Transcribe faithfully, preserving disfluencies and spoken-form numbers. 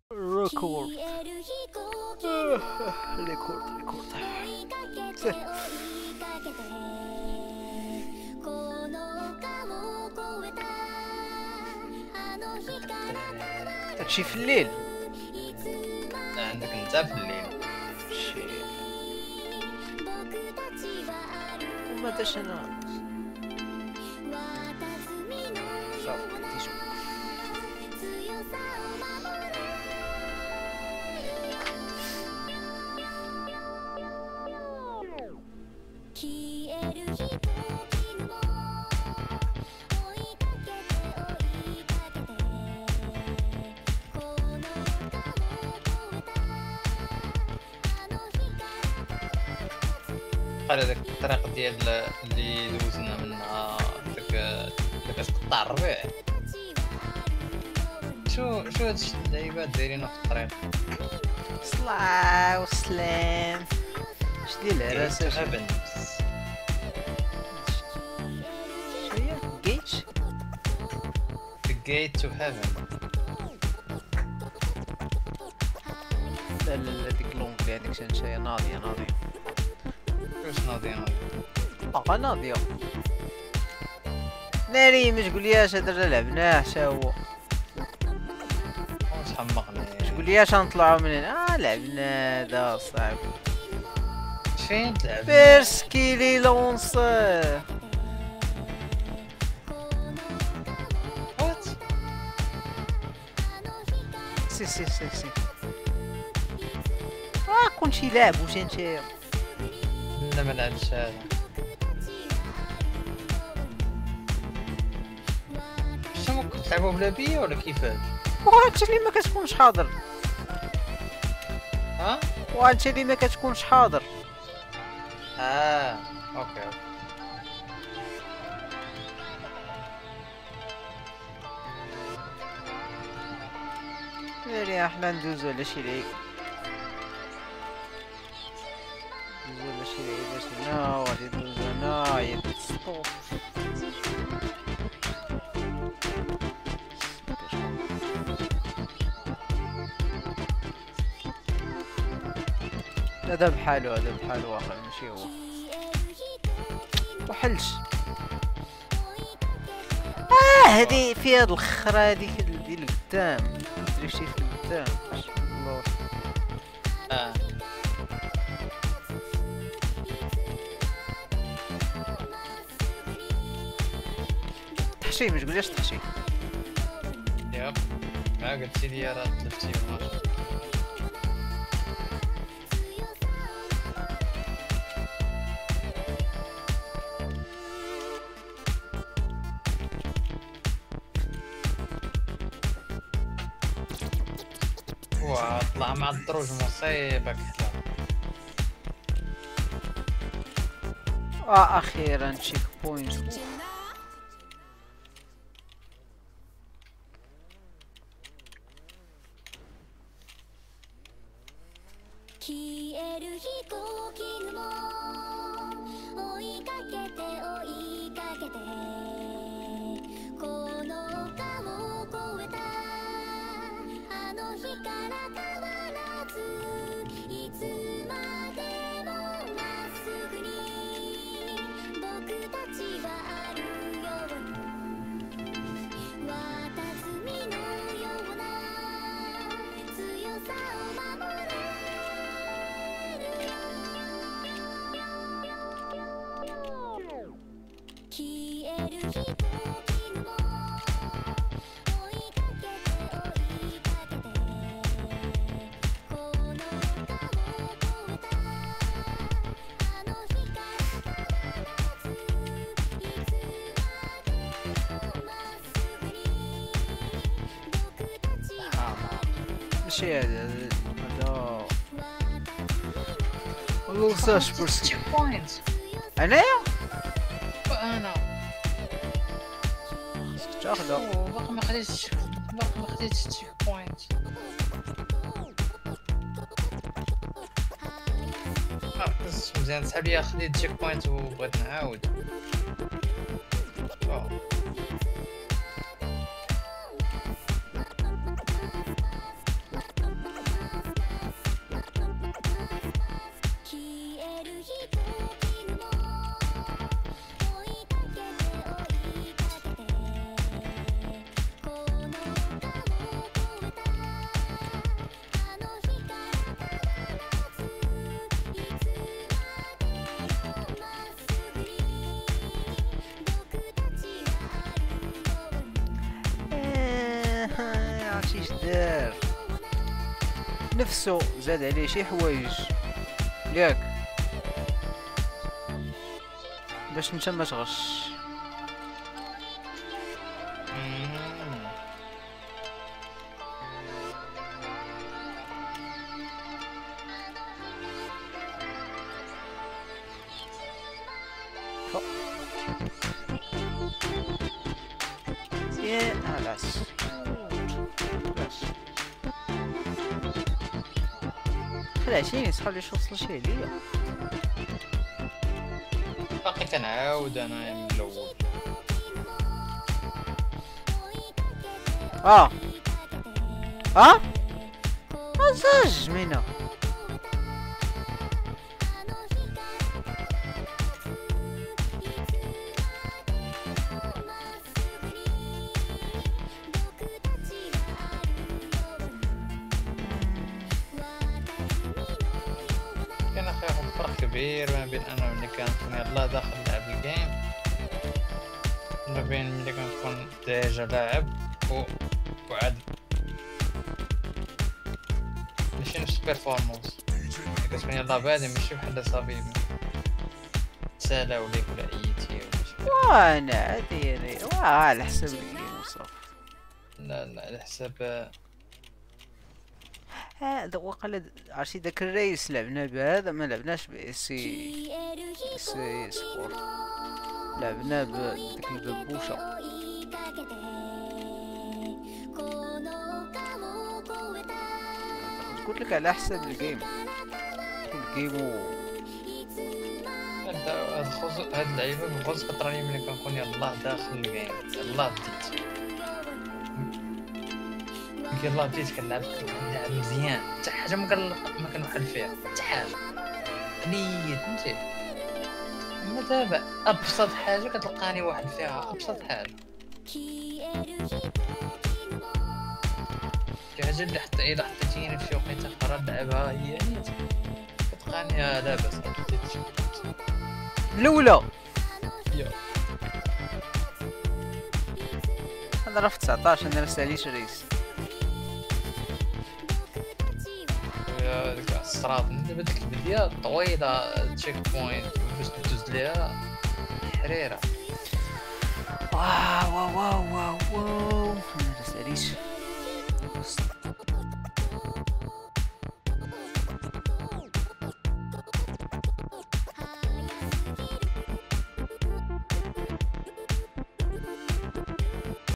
ريكورد ريكورد ريكورد هادشي في الليل. عندك انت في الليل شي وما داش انا صافي تيجو بحال هذاك الطريق ديال اللي دوزنا منها داك داك تقطع الربيع. شو شو هادشي اللعيبات دايرين في الطريق؟ صلاة وسلام. اش ديال العراس اش هابنز هي جيت The gate to heaven. لا لا لا ديك لونغلي هذيك شنشاية ناضية ناضية واش ناضي ناضي باقا ناضية ناري ما تقولياش هذا راه لعبناه حتى هو واش حمقني تقولياش غنطلعو من هنا. اه لعبنا هذا صاحبي فين تلعب بيرسكيلي لونسر وات سي سي سي سي اه كنتي لاعب واش نتايا لا ما لعبتش هذا. شنو كنت تلعبوا بلا بيا ولا كيفاش؟ وانت اللي ما كتكونش حاضر ها وانت اللي ما كتكونش حاضر. اه اوكي اوكي ناري احنا ندوزو على شي لعيب ندوزو على شي لعيب باش هنا وغادي ندوزو هنا يا ستوب. هذا بحالو هذا بحالو واخا ماشي هو وحلش. اه هذه فيها الخرا هذيك ديال القدام دري شي في القدام الله. اه تحشي ما تقوليش تحشي ياب ما قلتي لي راه تلفتي وما واه طلع مع الدروج مصيبة كحلة. اه اخيرا تشيك بوينت. ماشي هذا هذا والله ساش برسي تشيك بوينت انايا انا تاخذها اوه باقي ما خديتش باقي ما خديتش تشيك بوينت. عرفتش مزيان سحب ليا خديت تشيك بوينت وبغيت نعاود. عرفتيش دار نفسه زاد عليه شي حوايج ياك باش انت ما تغش. يا علاش علاش خلعتيني تخلي شي وصل شي عليا. باقي كنعاود انا من الاول. اه اه زاج منها كان اخي واحد الفرق كبير ما بين انا ملي كنكون يلاه داخل نلعب الجيم ما بين ملي كنكون ديجا لاعب و وعاد ماشي نفس البيرفورمانس. كتكون يلاه بادي ماشي بحال صافي تسالاو ليك ولا ايتي ولا شي. وانا عادي يعني واه على حسب الجيم وصافي. لا لا على حساب هذا وقال عرفتي داك الريس لعبنا بهذا ما لعبناش بإسي إسي سبورت لعبنا بديك الببوشة. قلت لك على حسب الجيم الجيم و هاد هاد خوز هاد اللعيبه بغوز كطراني ملي كنكون يلاه داخل الجيم يلاه بديت يلاه بديت كنلعب كنلعب مزيان حتى حاجه ما كن ما كنوحل فيها حتى حاجه نيت فهمتي. اما دابا ابسط حاجه كتلقاني واحد فيها ابسط حاجه شي حاجه اللي حتى الا حطيتيني في شي وقيته اخرى نلعبها هي نيت كتلقاني لاباس بديت الاولى. يا انا راه في تسعطاش انا رساليش ريس يا ديك الصراط دابا ديك البديه طويله تشيك بوينت باش تدوز ليها حريره. واو واو واو واو واو ما رساليش